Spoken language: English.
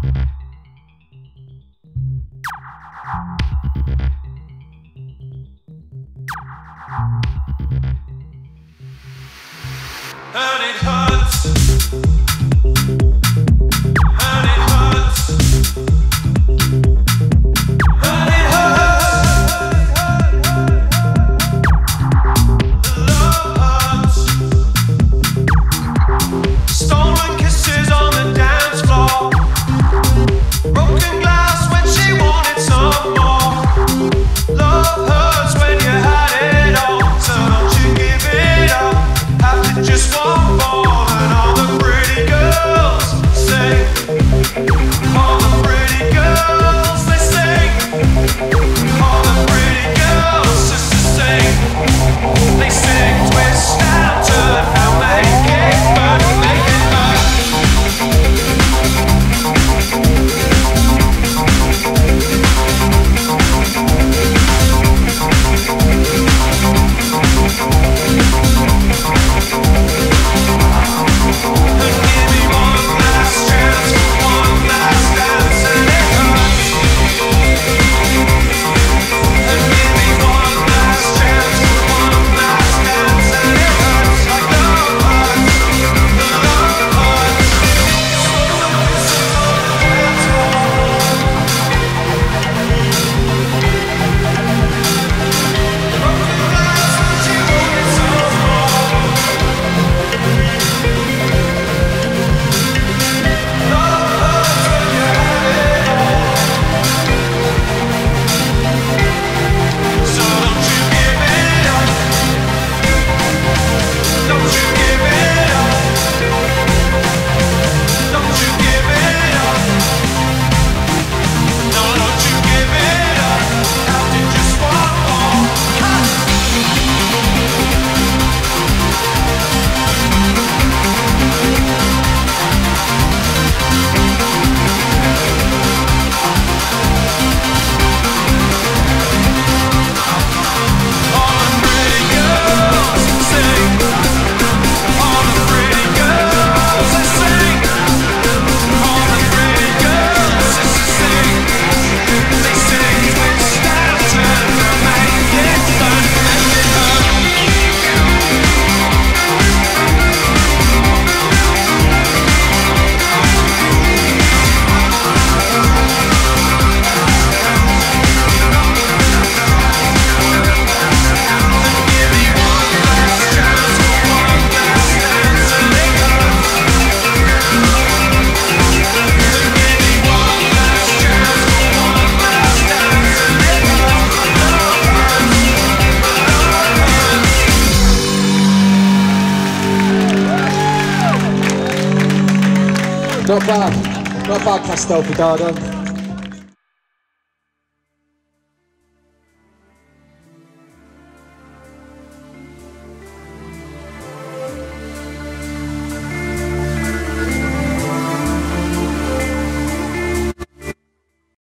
And it hurts. And it hurts. And it hurts. Love hurts. Stolen kisses on the dance floor. Broken glass when she wanted some more. Love hurts when you had it all. So don't you give it up. After just one more, and all the pretty girls sing. All the pretty girls, they sing. All the pretty girls just to sing. They sing, twist and turn, and make it burn, make it burn. Not bad, Castelfidardo.